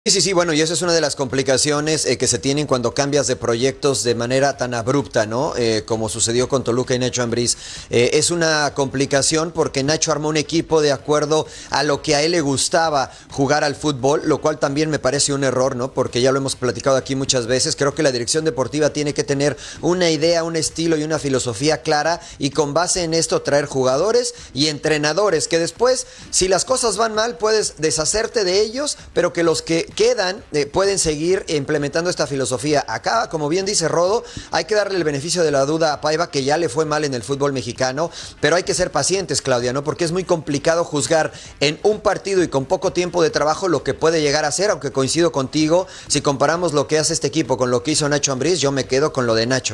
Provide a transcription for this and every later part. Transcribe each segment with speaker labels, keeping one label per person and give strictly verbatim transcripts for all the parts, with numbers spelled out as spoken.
Speaker 1: Sí, sí, sí, bueno, y esa es una de las complicaciones eh, que se tienen cuando cambias de proyectos de manera tan abrupta, ¿no? Eh, como sucedió con Toluca y Nacho Ambriz. Eh, es una complicación porque Nacho armó un equipo de acuerdo a lo que a él le gustaba jugar al fútbol, lo cual también me parece un error, ¿no? Porque ya lo hemos platicado aquí muchas veces. Creo que la dirección deportiva tiene que tener una idea, un estilo y una filosofía clara y con base en esto traer jugadores y entrenadores que después, si las cosas van mal, puedes deshacerte de ellos, pero que los que quedan, eh, pueden seguir implementando esta filosofía. Acá, como bien dice Rodo, hay que darle el beneficio de la duda a Paiva, que ya le fue mal en el fútbol mexicano, pero hay que ser pacientes, Claudia, ¿no? Porque es muy complicado juzgar en un partido y con poco tiempo de trabajo lo que puede llegar a ser, aunque coincido contigo, si comparamos lo que hace este equipo con lo que hizo Nacho Ambriz, yo me quedo con lo de Nacho.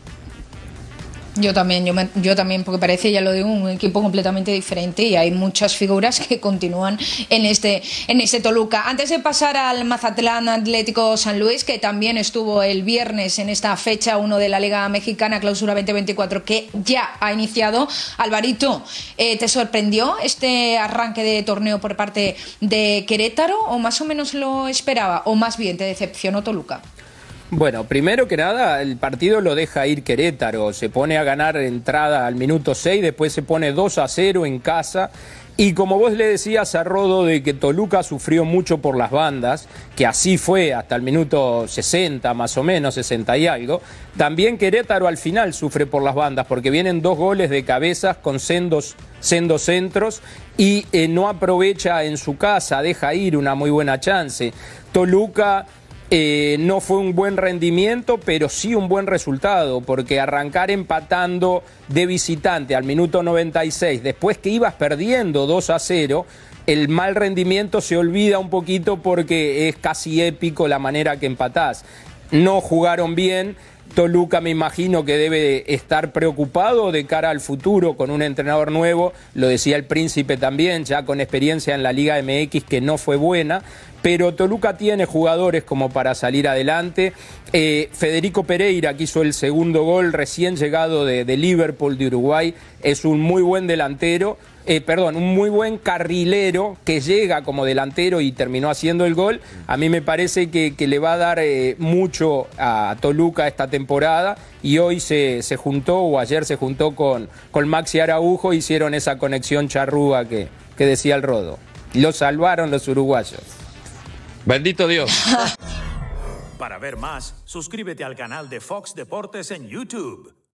Speaker 2: Yo también, yo, me, yo también, porque parece, ya lo digo, un equipo completamente diferente y hay muchas figuras que continúan en este, en este Toluca. Antes de pasar al Mazatlán Atlético San Luis, que también estuvo el viernes en esta fecha uno de la Liga Mexicana Clausura veinte veinticuatro, que ya ha iniciado. Alvarito, eh, ¿te sorprendió este arranque de torneo por parte de Querétaro o más o menos lo esperaba? ¿O más bien te decepcionó Toluca?
Speaker 3: Bueno, primero que nada, el partido lo deja ir Querétaro, se pone a ganar entrada al minuto seis, después se pone dos a cero en casa, y como vos le decías a Rodo de que Toluca sufrió mucho por las bandas, que así fue hasta el minuto sesenta más o menos, sesenta y algo, también Querétaro al final sufre por las bandas, porque vienen dos goles de cabezas con sendos, sendos centros, y eh, no aprovecha en su casa, deja ir una muy buena chance. Toluca... Eh, no fue un buen rendimiento, pero sí un buen resultado, porque arrancar empatando de visitante al minuto noventa y seis, después que ibas perdiendo dos a cero, el mal rendimiento se olvida un poquito porque es casi épico la manera que empatás. No jugaron bien. Toluca me imagino que debe estar preocupado de cara al futuro con un entrenador nuevo, lo decía el Príncipe también, ya con experiencia en la Liga M X que no fue buena, pero Toluca tiene jugadores como para salir adelante. Eh, Federico Pereira, que hizo el segundo gol, recién llegado de, de Liverpool de Uruguay, es un muy buen delantero, eh, perdón, un muy buen carrilero que llega como delantero y terminó haciendo el gol. A mí me parece que, que le va a dar eh, mucho a Toluca esta temporada, y hoy se, se juntó, o ayer se juntó con, con Maxi Araujo, hicieron esa conexión charrúa que, que decía el Rodo. Lo salvaron los uruguayos.
Speaker 4: Bendito Dios.
Speaker 5: Para ver más, suscríbete al canal de Fox Deportes en YouTube.